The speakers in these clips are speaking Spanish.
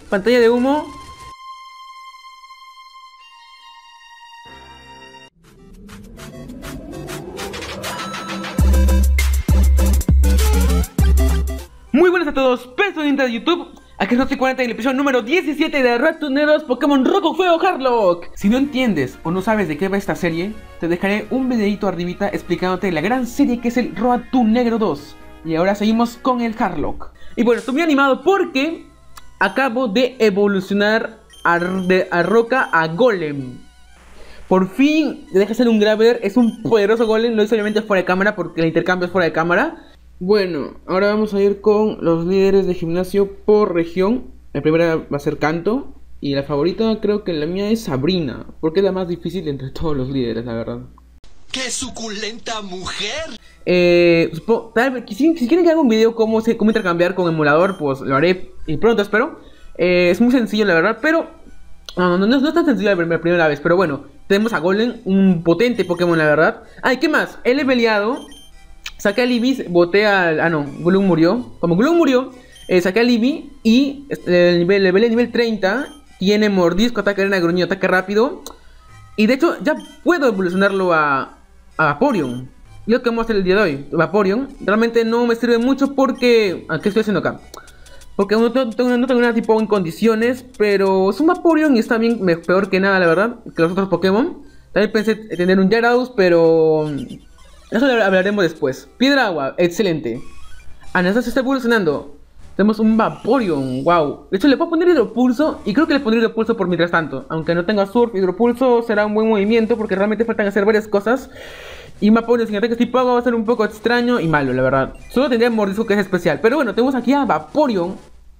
pantalla de humo. Muy buenas a todos, peso de YouTube. Aquí es Noche 40 en el episodio número 17 de Ratoneros Pokémon Rojo Fuego Harlock. Si no entiendes o no sabes de qué va esta serie, te dejaré un videito arribita explicándote la gran serie que es el Ratonero 2. Y ahora seguimos con el Harlock. Y bueno, estoy muy animado porque acabo de evolucionar a Roca a Golem. Por fin deja de ser un Graveler, es un poderoso Golem. Lo hice obviamente fuera de cámara porque el intercambio es fuera de cámara. Bueno, ahora vamos a ir con los líderes de gimnasio por región. La primera va a ser Kanto. Y la favorita creo que la mía es Sabrina, porque es la más difícil entre todos los líderes, la verdad. ¡Qué suculenta mujer! Tal vez, si quieren que haga un video cómo intercambiar con emulador, pues lo haré y pronto, espero. Es muy sencillo, la verdad, pero no es tan sencillo la primera vez. Pero bueno, tenemos a Golem, un potente Pokémon, la verdad. Ay, ¿qué más? Él he peleado. Saqué a Libby, boté al... Ah, no, Gloom murió. Como Gloom murió, saqué a Libby y el nivel 30 tiene mordisco, ataque arena, gruñido, ataque rápido. Y de hecho, ya puedo evolucionarlo a Vaporeon. Lo que vamos a hacer el día de hoy, Vaporeon, realmente no me sirve mucho porque... ¿Qué estoy haciendo acá? Porque no tengo nada tipo en condiciones, pero es un Vaporeon y está bien, peor que nada, la verdad, que los otros Pokémon. También pensé tener un Gyarados, pero... eso lo hablaremos después. Piedra agua, excelente. Anastasia está evolucionando. Tenemos un Vaporeon, wow. De hecho le puedo poner hidropulso y creo que le pondré hidropulso por mientras tanto. Aunque no tenga surf, hidropulso será un buen movimiento porque realmente faltan hacer varias cosas. Y un Vaporeon sin ataques tipo agua va a ser un poco extraño y malo, la verdad. Solo tendría mordisco que es especial. Pero bueno, tenemos aquí a Vaporeon.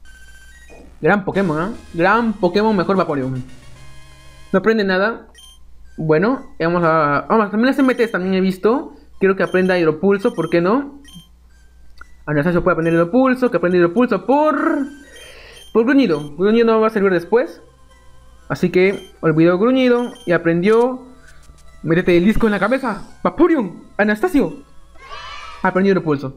Gran Pokémon, ¿eh? Gran Pokémon, mejor Vaporeon. No aprende nada. Bueno, vamos, también las MTs también he visto. Quiero que aprenda hidropulso, ¿por qué no? Anastasia puede aprender hidropulso, que aprenda hidropulso por gruñido. Gruñido no va a servir después. Así que olvidó gruñido y aprendió. Métete el disco en la cabeza. Vaporeon, Anastasio. Aprendió hidropulso.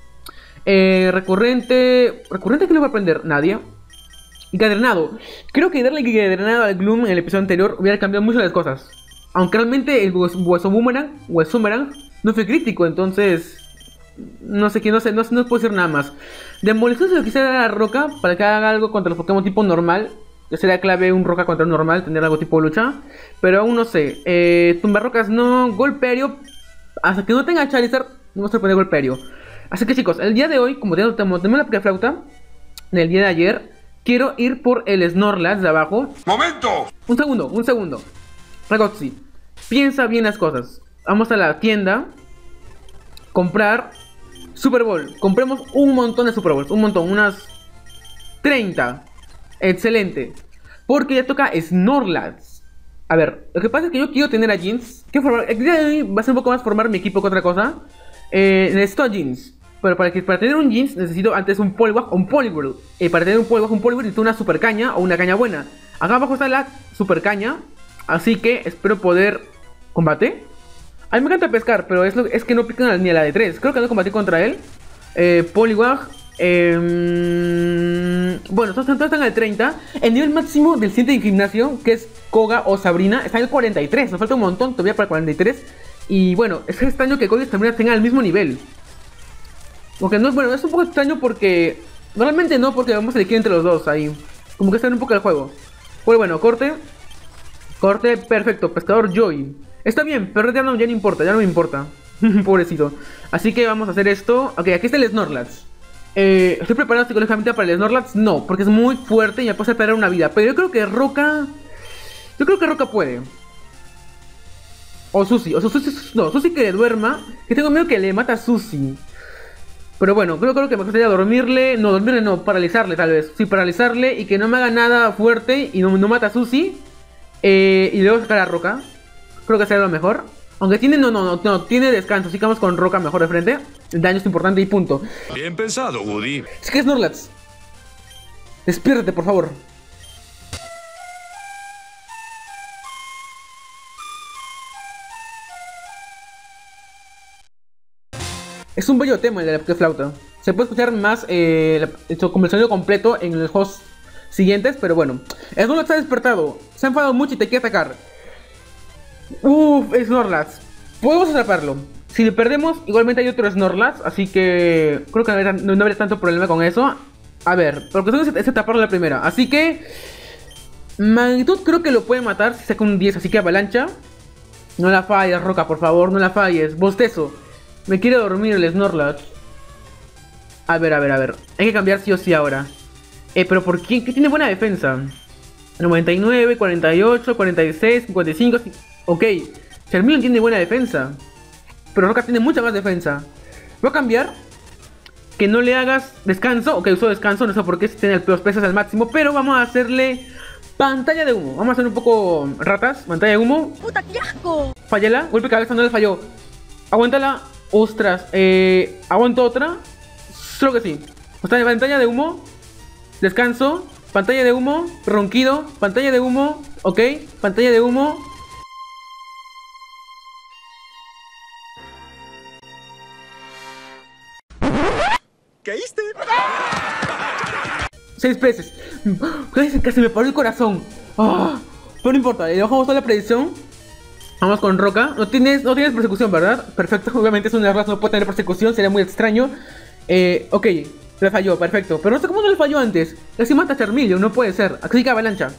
Recurrente que le va a aprender Nadia. Gadrenado. Creo que darle Gadrenado al Gloom en el episodio anterior hubiera cambiado mucho las cosas. Aunque realmente el hueso boomerang no fue crítico, entonces no puedo decir nada más. Demolición se lo quisiera dar a Roca para que haga algo contra los Pokémon tipo normal. Ya sería clave un Roca contra un normal, tener algo tipo lucha. Pero aún no sé. Tumbarrocas no, Golperio. Hasta que no tenga Charizard, no vamos a poner Golperio. Así que chicos, el día de hoy, como tenemos la Pokeflauta del día de ayer, quiero ir por el Snorlax de abajo. ¡Momento! Un segundo. Ragoxy, piensa bien las cosas. Vamos a la tienda. Comprar Super Bowl. Compremos un montón de Super Bowls. Un montón, unas 30. Excelente. Porque ya toca Snorlax. A ver, lo que pasa es que yo quiero tener a Jeans. El día de hoy va a ser un poco más formar mi equipo que otra cosa. Necesito a Jeans. Pero para tener un Jeans necesito antes un Poliwag o un Poliwhirl. Para tener un Poliwag o un Poliwhirl necesito una super caña o una caña buena. Acá abajo está la super caña. Así que espero poder... ¿Combate? A mí me encanta pescar, pero es que no pican ni a la de 3. Creo que no combatí contra él. Poliwag. Bueno, todos están al 30. El nivel máximo del siguiente de gimnasio, que es Koga o Sabrina, está en el 43. Nos falta un montón todavía para el 43. Y bueno, es extraño que Koga y Sabrina tengan el mismo nivel. Aunque no es bueno, es un poco extraño porque... Normalmente no, porque vamos a elegir entre los dos ahí. Como que está en un poco el juego. Pero bueno, corte, perfecto. Pescador Joy. Está bien, pero ya no me importa. Pobrecito. Así que vamos a hacer esto. Ok, aquí está el Snorlax. ¿Estoy preparado psicológicamente para el Snorlax? No, porque es muy fuerte y me puede perder una vida. Pero yo creo que Roca puede. O Susi. No, Susi que le duerma. Que tengo miedo que le mata a Susi. Pero bueno, creo que me gustaría dormirle. No, paralizarle tal vez. Sí, paralizarle y que no me haga nada fuerte y no mata a Susi. Y luego sacar a Roca. Creo que sería lo mejor. Aunque tiene, tiene descanso. Así que vamos con Roca mejor de frente. El daño es importante y punto. Bien pensado, Woody. Es que Snorlax, despiértate, por favor. Es un bello tema el de la Pokeflauta. Se puede escuchar más como el sonido completo en el host siguientes, pero bueno. Snorlax está despertado, se ha enfadado mucho y te quiere atacar. Snorlax, podemos atraparlo. Si le perdemos, igualmente hay otro Snorlax, así que creo que no habría tanto problema con eso. A ver, lo que tengo es atraparlo la primera, así que Magnitud creo que lo puede matar si saca un 10, así que Avalancha. No la falles, Roca, por favor, no la falles. Bostezo, me quiere dormir el Snorlax. A ver. Hay que cambiar sí o sí ahora. Pero ¿por qué? ¿Qué tiene buena defensa? 99, 48, 46, 55... Ok, Charmeleon tiene buena defensa, pero Roca tiene mucha más defensa. Voy a cambiar. Que no le hagas descanso. Ok, usó descanso, no sé por qué, si tiene los pesos al máximo. Pero vamos a hacerle pantalla de humo. Vamos a hacer un poco ratas. Pantalla de humo. ¡Puta, qué asco! Fállala, golpe de cabeza, no le falló. Aguántala, ostras. Aguanto otra. Solo que sí. Pantalla de humo. Descanso. Pantalla de humo. Ronquido. Pantalla de humo. Ok, pantalla de humo. ¿Caíste? 6 veces. Casi me paró el corazón. Pero no importa, le bajamos toda la predicción. Vamos con Roca. No tienes persecución, ¿verdad? Perfecto, obviamente es un error, no puede tener persecución, sería muy extraño. Ok, le falló, perfecto. Pero no sé cómo no le falló antes. Casi mata a Charmeleon, no puede ser. Así que Avalancha.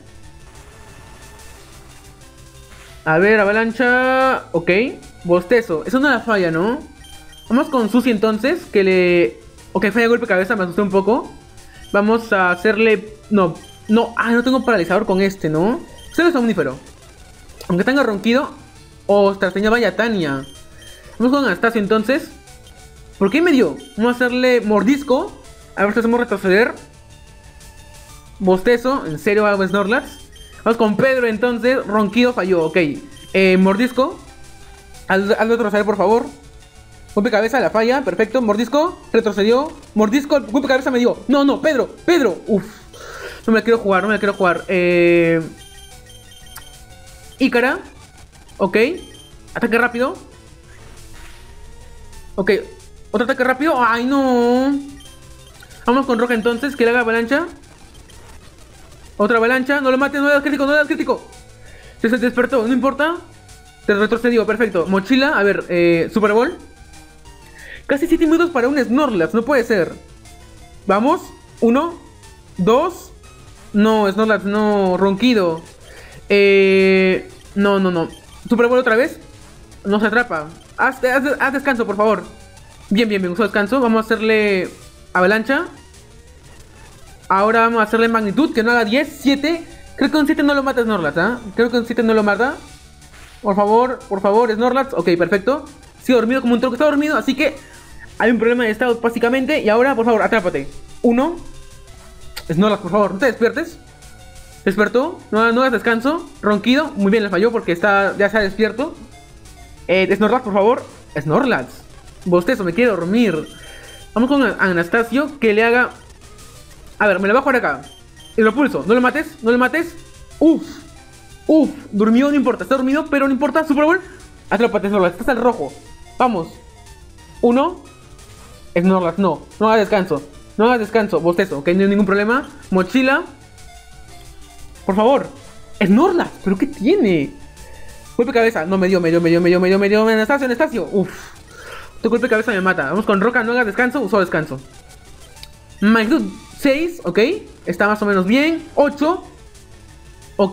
A ver, Avalancha. Ok, Bostezo. Eso no la falla, ¿no? Vamos con Susi entonces, que le... Ok, falla golpe de cabeza, me asusté un poco. Vamos a hacerle... No tengo paralizador con este, ¿no? Este es omnífero. Aunque tenga ronquido. Ostras, tenía vaya Tania. Vamos con Anastasio entonces. ¿Por qué me dio? Vamos a hacerle mordisco. A ver si hacemos retroceder. Bostezo, en serio hago Snorlax. Vamos con Pedro entonces. Ronquido falló, ok. Mordisco. Hazlo retroceder por favor. Golpe de cabeza, la falla, perfecto. Mordisco, retrocedió. Mordisco, golpe de cabeza me dio. No, Pedro. Uf. No me la quiero jugar. Ícara. Ok. Ataque rápido. Ok. Otro ataque rápido. Ay, no. Vamos con Roca entonces, que le haga avalancha. Otra avalancha. No lo mates, no le das crítico. Se despertó, no importa. Te retrocedió, perfecto. Mochila, a ver, Super Bowl. Casi 7 minutos para un Snorlax, no puede ser. Vamos, 1, 2. No, Snorlax, no, ronquido. No. Super Bowl otra vez. No se atrapa. Haz descanso, por favor. Bien, usó descanso. Vamos a hacerle avalancha. Ahora vamos a hacerle magnitud, que no haga 10, 7. Creo que con 7 no lo mata Snorlax, Creo que con 7 no lo mata. Por favor, Snorlax. Ok, perfecto. Sigue dormido como un tronco, está dormido, así que hay un problema de estado básicamente. Y ahora, por favor, atrápate. 1. Snorlax, por favor, no te despiertes. Despertó, no hagas descanso. Ronquido, muy bien, le falló porque ya está despierto. Snorlax, por favor. Snorlax. Bostezo, me quiere dormir. Vamos con Anastasio, que le haga... A ver, me la bajo ahora acá. Y lo pulso, no le mates. Uf, durmió, no importa, está dormido, pero no importa. Super Bowl, atrápate Snorlax, estás al rojo. Vamos. 1. Snorlax, no hagas descanso. Bostezo, ok, no hay ningún problema. Mochila. Por favor. Snorlax, ¿pero qué tiene? Golpe de cabeza, no me dio. Anastasio. Uf. Tu golpe de cabeza me mata. Vamos con Roca, no hagas descanso, usó descanso. Magnitud 6, ok. Está más o menos bien. 8. Ok.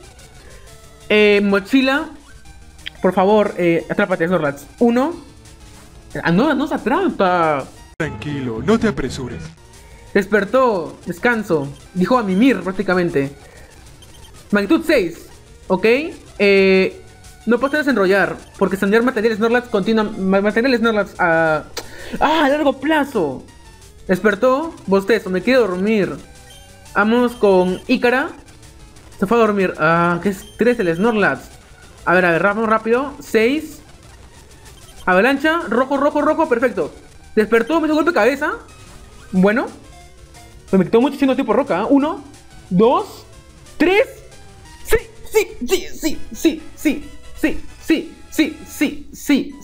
Mochila. Por favor, atrápate, Snorlax. 1. No se atrapa. Tranquilo, no te apresures. Despertó, descanso. Dijo a mimir prácticamente. Magnitud 6. Ok. No puedes desenrollar. Porque extender material Snorlax continúa. Material Snorlax a largo plazo. Despertó, bostezo, me quiero dormir. Vamos con Ícara. Se fue a dormir. ¿Qué es 3 el Snorlax? A ver, vamos rápido. 6. Avalancha, rojo, perfecto. Despertó, me hizo golpe de cabeza. Bueno. Me quitó mucho siendo tipo Roca. 1, 2, 3.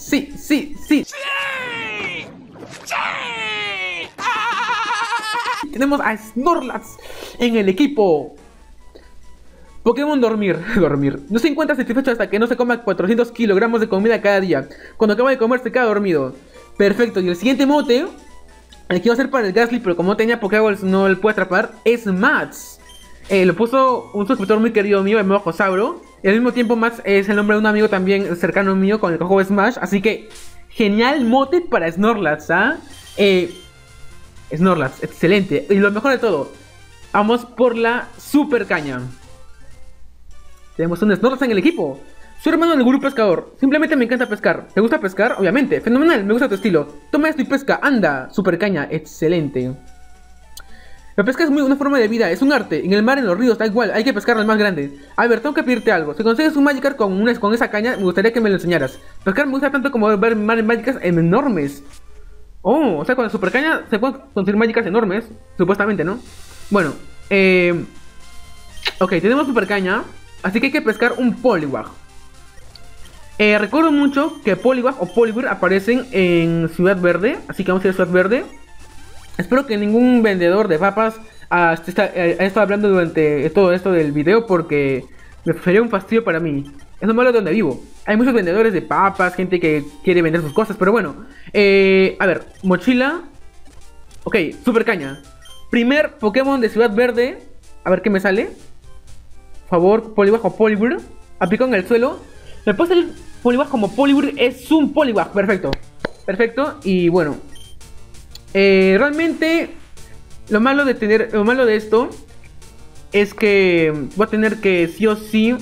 Sí. tenemos a Snorlax en el equipo. Pokémon dormir. No se encuentra satisfecho hasta que no se coma 400 kilogramos de comida cada día. Cuando acaba de comer se queda dormido. Perfecto, y el siguiente mote, el que iba a ser para el Gastly, pero como no tenía Pokéballs no lo puede atrapar, es Mats. Lo puso un suscriptor muy querido mío, llamado Josauro. Y al mismo tiempo Mats es el nombre de un amigo también cercano mío con el que juego Smash. Así que, genial mote para Snorlax, ¿ah? Snorlax, excelente. Y lo mejor de todo, vamos por la super caña. Tenemos un Snorlax en el equipo. Soy hermano del gurú pescador. Simplemente me encanta pescar. ¿Te gusta pescar? Obviamente. Fenomenal, me gusta tu estilo. Toma esto y pesca. Anda, super caña. Excelente. La pesca es una forma de vida. Es un arte. En el mar, en los ríos, da igual. Hay que pescar al más grande. A ver, tengo que pedirte algo. Si consigues un Magikarp con esa caña, me gustaría que me lo enseñaras. Pescar me gusta tanto como ver Magikarps enormes. Oh, o sea, con la super caña se pueden conseguir Magikarps enormes. Supuestamente, ¿no? Bueno, ok, tenemos super caña. Así que hay que pescar un Poliwag. Recuerdo mucho que Poliwag o Poliwhirl aparecen en Ciudad Verde. Así que vamos a ir a Ciudad Verde. Espero que ningún vendedor de papas haya estado hablando durante todo esto del video, porque me sería un fastidio para mí. Es lo malo de donde vivo. Hay muchos vendedores de papas, gente que quiere vender sus cosas. Pero bueno, a ver, mochila. Ok, super caña. Primer Pokémon de Ciudad Verde. A ver qué me sale. Por favor, Poliwag o Poliwhirl. Aplicado en el suelo. Me puede salir Poliwag como Poliwhirl. Es un Poliwag, perfecto. Perfecto, y bueno, realmente lo malo de esto es que voy a tener que sí o sí.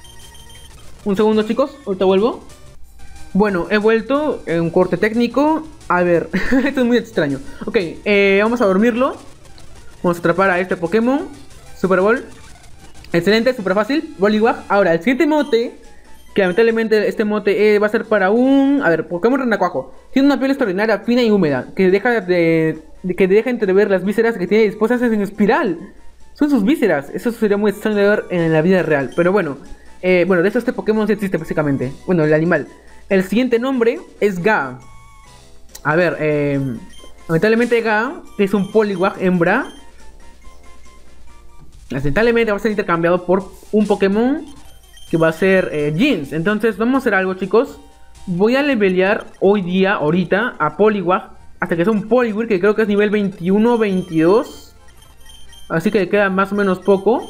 Un segundo, chicos, ahorita vuelvo. Bueno, he vuelto en un corte técnico. A ver, esto es muy extraño. Ok, vamos a dormirlo. Vamos a atrapar a este Pokémon Super Ball. Excelente, súper fácil, Poliwag. Ahora, el siguiente mote, que lamentablemente este mote va a ser para un... A ver, Pokémon Renacuajo. Tiene una piel extraordinaria, fina y húmeda, que deja entrever las vísceras que tiene dispuestas en espiral. Son sus vísceras. Eso sería muy extraño de ver en la vida real. Pero bueno, de hecho este Pokémon sí existe básicamente. Bueno, el animal. El siguiente nombre es Ga. A ver, lamentablemente Ga es un Poliwag hembra. Lamentablemente va a ser intercambiado por un Pokémon que va a ser Jeans. Entonces vamos a hacer algo, chicos. Voy a levelear ahorita a Poliwag hasta que sea un Poliwhirl, que creo que es nivel 21 22. Así que le queda más o menos poco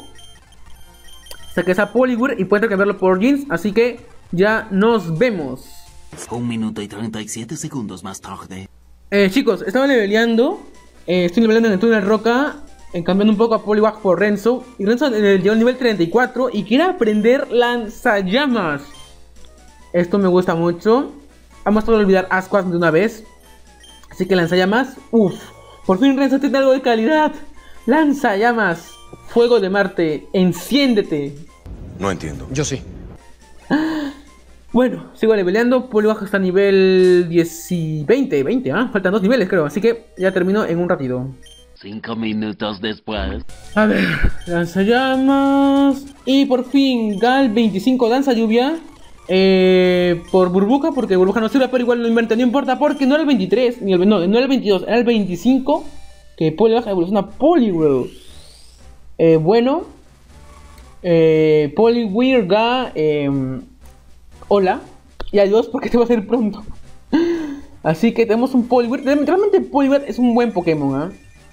hasta que sea Poliwhirl y puede intercambiarlo por Jeans. Así que ya nos vemos. 1 minuto y 37 segundos más tarde. Chicos, estaba leveleando. Estoy leveleando en el túnel roca, cambiando un poco a Poliwag por Renzo. Y Renzo llegó al nivel 34 y quiere aprender lanzallamas. Esto me gusta mucho. Vamos a olvidar Ascuas de una vez. Así que lanzallamas. Uff, por fin Renzo tiene algo de calidad. Lanzallamas, fuego de Marte, enciéndete. No entiendo. Yo sí. Bueno, sigo leveleando. Poliwag está a nivel 20, faltan 2 niveles creo. Así que ya termino en un ratito. 5 minutos después. A ver, lanzallamas. Y por fin Gal 25 lanza lluvia. Por burbuja, porque burbuja no sirve, pero igual lo inventé, no importa, porque no era el 23, no era el 22, era el 25 que Poliwag evoluciona a Poliwhirl. Bueno, Poliwhirl Ga, hola y adiós, porque te va a hacer pronto. Así que tenemos un Poliwhirl. Realmente Poliwhirl es un buen Pokémon,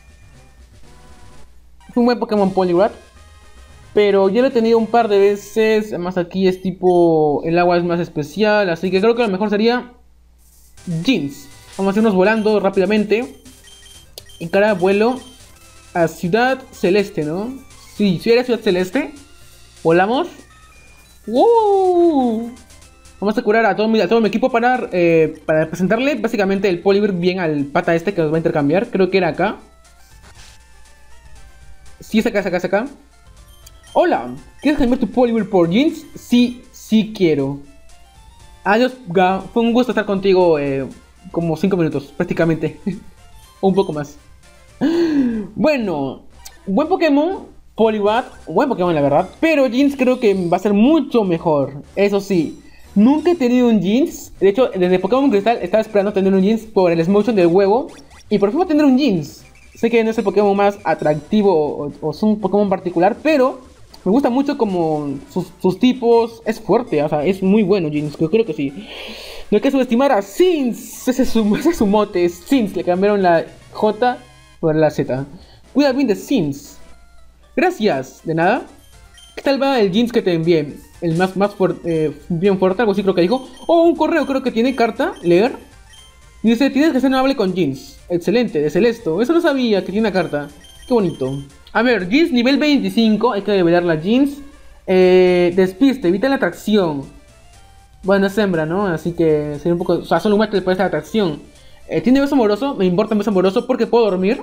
Es un buen Pokémon Poliwhirl. Pero yo lo he tenido un par de veces. Además aquí es tipo... El agua es más especial. Así que creo que lo mejor sería Jeans. Vamos a irnos volando rápidamente. Y cara, vuelo a Ciudad Celeste, ¿no? Sí, si era Ciudad Celeste. Volamos. ¡Wow! Vamos a curar a todo mi equipo para presentarle básicamente el Poliwhirl bien al pata este que nos va a intercambiar. Creo que era acá. Sí, es acá. Hola, ¿quieres cambiar tu Poliwhirl por Jeans? Sí, sí quiero. Adiós, Ga. Fue un gusto estar contigo como 5 minutos, prácticamente. O un poco más. Bueno, buen Pokémon, Poliwag, buen Pokémon la verdad. Pero Jeans creo que va a ser mucho mejor. Eso sí, nunca he tenido un Jeans. De hecho, desde Pokémon Cristal estaba esperando tener un Jeans por el Smotion del huevo. Y por fin voy a tener un Jeans. Sé que no es el Pokémon más atractivo o es un Pokémon particular, pero me gusta mucho como sus tipos. Es fuerte, o sea, es muy bueno Jeans, yo creo que sí. No hay que subestimar a Sins. Ese es su mote, Sins. Le cambiaron la J por la Z. Cuida bien de Sins. Gracias, de nada. ¿Qué tal va el Jeans que te envié? El más fuerte, bien fuerte, algo así creo que dijo. Oh, un correo creo que tiene carta, leer. Dice, tienes que ser amable con Jeans. Excelente, de Celesto. Eso no sabía que tiene una carta. Qué bonito. A ver, Jeans nivel 25. Hay que develar la Jeans. Despiste, evita la atracción. Bueno, es hembra, ¿no? Así que sería un poco... O sea, solo un match le puede esta atracción. Tiene beso amoroso. Me importa el beso amoroso porque puedo dormir.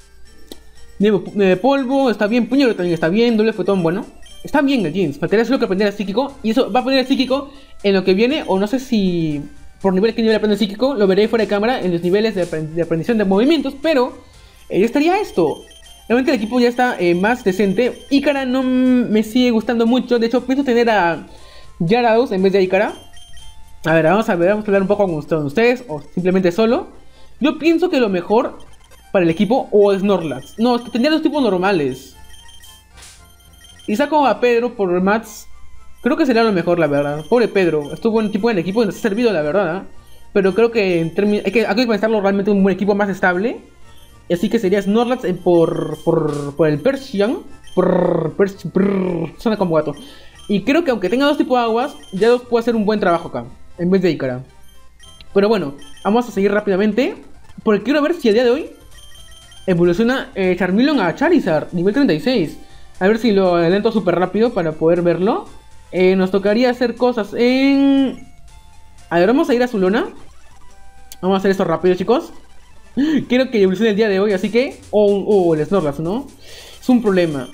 Polvo, está bien. Puñero también está bien. Doble fotón, bueno. Está bien el Jeans. Faltaría solo que aprender a psíquico. Y eso va a aprender a psíquico en lo que viene. O no sé si... Por nivel que nivel aprende el psíquico. Lo veré fuera de cámara en los niveles de aprendizaje de movimientos. Pero... ya estaría esto. Realmente el equipo ya está más decente. Icara no me sigue gustando mucho. De hecho, pienso tener a Gyarados en vez de Icara. A ver, vamos a hablar un poco con ustedes. O simplemente solo. Yo pienso que lo mejor para el equipo o Snorlax. No, es que tendría los tipos normales. Y saco a Pedro por Mats. Creo que sería lo mejor, la verdad. Pobre Pedro. Estuvo en tipo en el equipo y nos ha servido, la verdad. Pero creo que en términos... hay que pensarlo realmente un buen equipo más estable. Así que sería Snorlax por el Persian. Suena como gato. Y creo que aunque tenga dos tipos de aguas, Gyarados puede hacer un buen trabajo acá. En vez de Icara. Pero bueno, vamos a seguir rápidamente. Porque quiero ver si el día de hoy evoluciona Charmeleon a Charizard, nivel 36. A ver si lo adelanto súper rápido para poder verlo. Nos tocaría hacer cosas en... A ver, vamos a ir a Zulona. Vamos a hacer esto rápido, chicos. Quiero que evolucione el día de hoy, así que... el Snorlax, ¿no? Es un problema.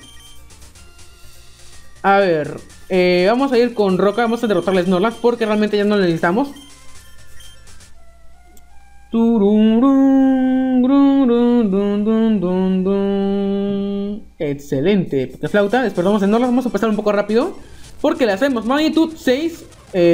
A ver... vamos a ir con Roca. Vamos a derrotar al Snorlax porque realmente ya no lo necesitamos. Excelente. De flauta, despertamos en Snorlax. Vamos a pasar un poco rápido porque le hacemos magnitud 6.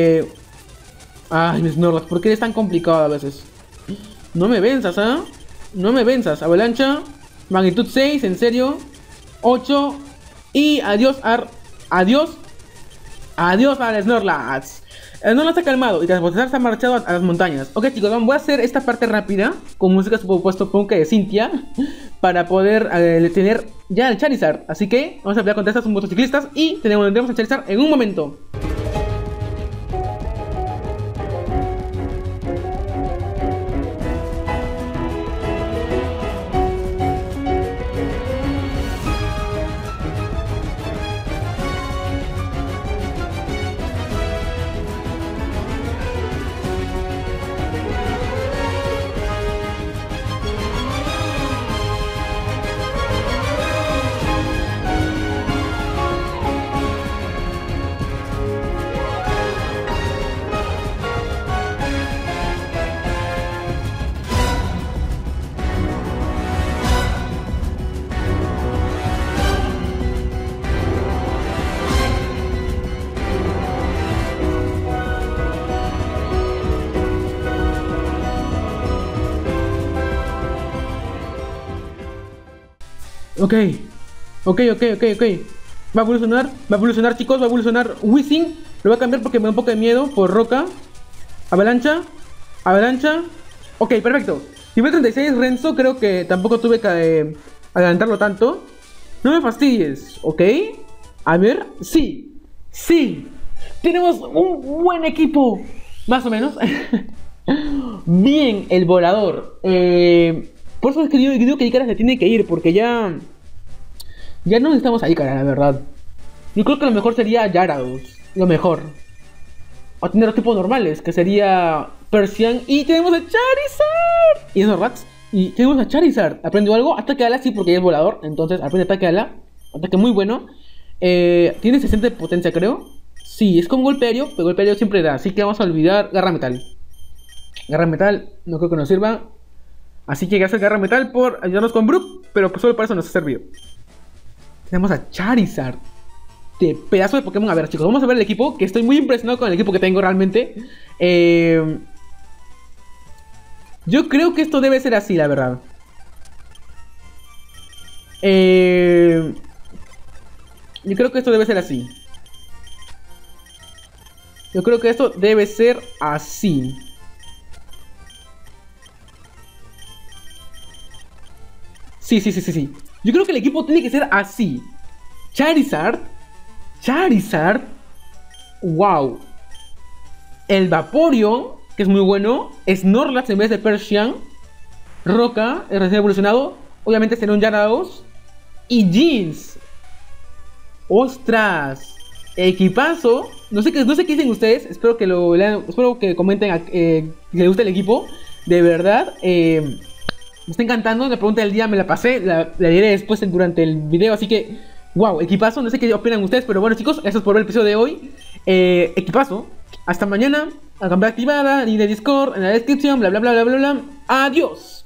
Ay, Snorlax, ¿por qué eres tan complicado a veces? No me venzas, ¿ah? No me venzas. Avalancha. Magnitud 6, en serio. 8. Y adiós adiós. Adiós al Snorlax. El Snorlax está calmado y Transportar se ha marchado a las montañas. Ok, chicos, voy a hacer esta parte rápida con música supuesto punk de Cynthia para poder tener ya el Charizard. Así que vamos a pelear contra estos motociclistas y tendremos el Charizard en un momento. Ok. Va a evolucionar, chicos, va a evolucionar Weezing. Lo voy a cambiar porque me da un poco de miedo por Roca. Avalancha. Ok, perfecto. Nivel 36 Renzo, creo que tampoco tuve que adelantarlo tanto. No me fastidies, ¿ok? A ver, sí. Tenemos un buen equipo. Más o menos. Bien, el volador. Por eso es que yo digo que Icara se tiene que ir, porque ya no necesitamos a Icara, la verdad. Yo creo que lo mejor sería Gyarados. Lo mejor. O tener los tipos normales, que sería Persian. Y tenemos a Charizard. Y Snorlax. Y tenemos a Charizard. ¿Aprendió algo? Ataque ala, sí, porque es volador. Entonces aprende ataque ala. Ataque muy bueno. Tiene 60 de potencia, creo. Sí, es como golpe aéreo, pero golpe aéreo siempre da. Así que vamos a olvidar Garra Metal. Garra Metal no creo que nos sirva. Así que gracias Garra Metal por ayudarnos con Brook. Pero solo para eso nos ha servido. Tenemos a Charizard. De pedazo de Pokémon. A ver, chicos, vamos a ver el equipo. Que estoy muy impresionado con el equipo que tengo realmente. Yo creo que esto debe ser así, la verdad. Yo creo que esto debe ser así. Yo creo que esto debe ser así. Sí. Yo creo que el equipo tiene que ser así. Charizard. Wow. El Vaporeon, que es muy bueno. Snorlax en vez de Persian. Roca, recién evolucionado. Obviamente será un Gyarados. Y Jeans. ¡Ostras! Equipazo. No sé qué dicen ustedes. Espero que lo lean. Espero que comenten que les guste el equipo. De verdad. Me está encantando. La pregunta del día me la pasé. La diré después durante el video. Así que, wow, equipazo. No sé qué opinan ustedes. Pero bueno, chicos, gracias por ver el episodio de hoy. Equipazo. Hasta mañana. A cambiar activada. Link de Discord en la descripción. Bla. Adiós.